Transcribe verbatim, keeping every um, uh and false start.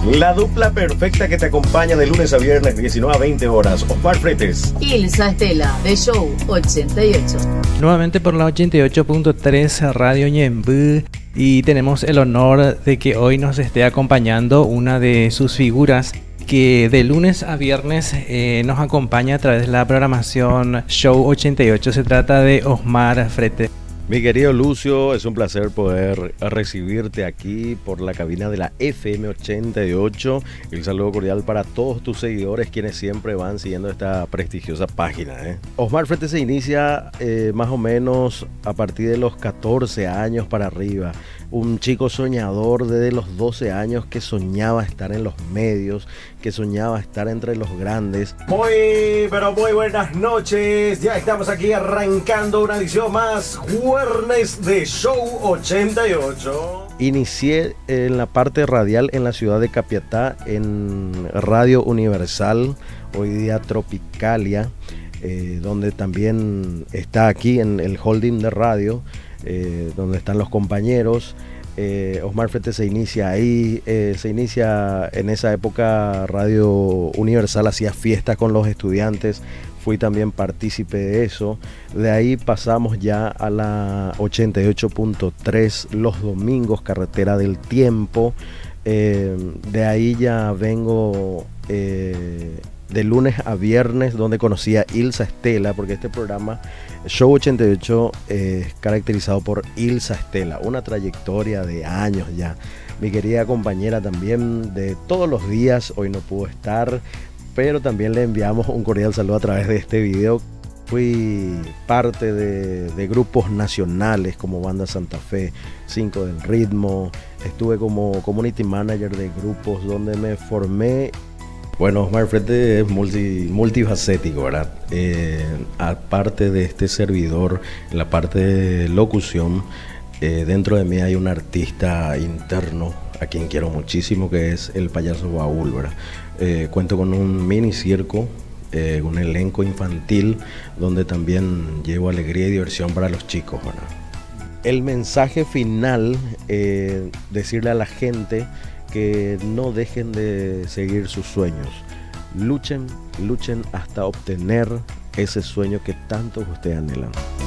La dupla perfecta que te acompaña de lunes a viernes, diecinueve a veinte horas. Osmar Fretes. Ilsa Estela, de Show ochenta y ocho. Nuevamente por la ochenta y ocho punto tres Radio Ñemby. Y tenemos el honor de que hoy nos esté acompañando una de sus figuras que de lunes a viernes eh, nos acompaña a través de la programación Show ochenta y ocho. Se trata de Osmar Fretes. Mi querido Lucio, es un placer poder recibirte aquí por la cabina de la F M ochenta y ocho. El saludo cordial para todos tus seguidores, quienes siempre van siguiendo esta prestigiosa página. ¿eh? Osmar Fretes se inicia eh, más o menos a partir de los catorce años para arriba. Un chico soñador desde los doce años que soñaba estar en los medios, que soñaba estar entre los grandes. Muy, pero muy buenas noches. Ya estamos aquí arrancando una edición más jueves de Show ochenta y ocho. Inicié en la parte radial en la ciudad de Capiatá, en Radio Universal, hoy día Tropicalia, eh, donde también está aquí en el holding de radio. Eh, donde están los compañeros. eh, Osmar Fretes se inicia ahí, eh, se inicia en esa época. Radio Universal hacía fiestas con los estudiantes, fui también partícipe de eso. De ahí pasamos ya a la ochenta y ocho punto tres los domingos, Carretera del Tiempo. eh, de ahí ya vengo eh, de lunes a viernes, donde conocí a Ilsa Estela, porque este programa Show ochenta y ocho es eh, caracterizado por Ilsa Estela, una trayectoria de años ya. Mi querida compañera también de todos los días, hoy no pudo estar, pero también le enviamos un cordial saludo a través de este video. Fui parte de, de grupos nacionales como Banda Santa Fe, Cinco del Ritmo, estuve como community manager de grupos donde me formé. Bueno, Osmar Fretes es multi, multifacético, ¿verdad? Eh, aparte de este servidor, en la parte de locución, eh, dentro de mí hay un artista interno a quien quiero muchísimo, que es el Payaso Baúl, ¿verdad? Eh, cuento con un mini circo, eh, un elenco infantil, donde también llevo alegría y diversión para los chicos, ¿verdad? El mensaje final, eh, decirle a la gente que no dejen de seguir sus sueños. Luchen, luchen hasta obtener ese sueño que tanto ustedes anhelan.